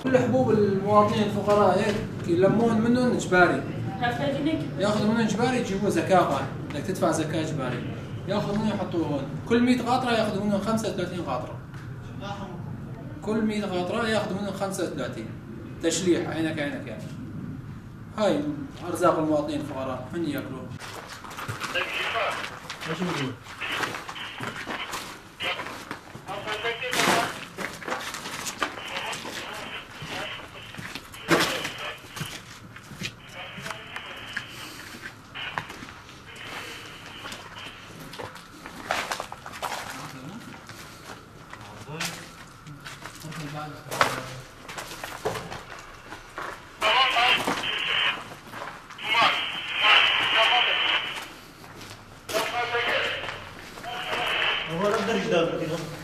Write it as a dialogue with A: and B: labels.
A: كل حبوب المواطنين الفقراء هيك يلمون منهم اجباري. ياخذوا منهم اجباري يجيبوا زكاه، بدك تدفع زكاه اجباري. ياخذوا منهم يحطوه هون، كل 100 قاطره ياخذوا منهم 35 قاطره. كل 100 قاطره ياخذوا منهم 35 تشليح عينك عينك يعني. هاي ارزاق المواطنين الفقراء من ياكلوها.
B: هو نقدر جدار